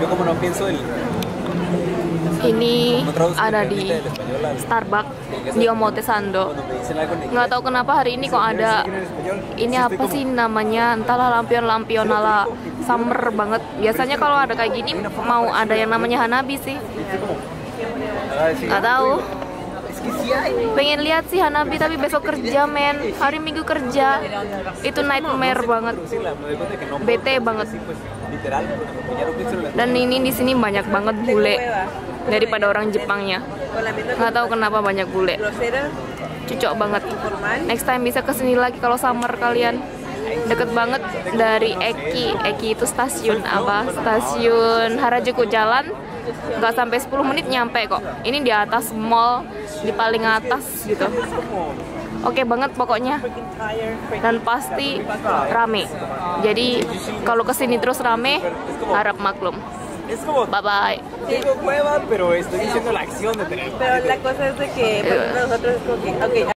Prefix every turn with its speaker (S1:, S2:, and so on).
S1: Yo como no pienso el
S2: Ini ada di Starbucks di Omotesando. Nggak tahu kenapa hari ini kok ada ini apa sih namanya, entahlah, lampion-lampion ala summer banget. Biasanya kalau ada kayak gini mau ada yang namanya Hanabi sih. Nggak tahu. Pengen lihat sih Hanabi tapi besok kerja men. Hari Minggu kerja. Itu nightmare banget. Bete banget. Dan ini di sini banyak banget bule daripada orang Jepangnya. Nggak tahu kenapa banyak bule. Cocok banget. Next time bisa kesini lagi kalau summer kalian. Deket banget dari Eki. Eki itu stasiun apa? Stasiun Harajuku jalan. Nggak sampai 10 menit nyampe kok. Ini di atas mall, di paling atas gitu. Oke banget pokoknya. Dan pasti rame. Jadi kalau kesini terus rame, harap maklum. Bye bye.
S1: tengo cueva, pero estoy diciendo la acción de tener.
S3: Pero la cosa es de que nosotros, okay.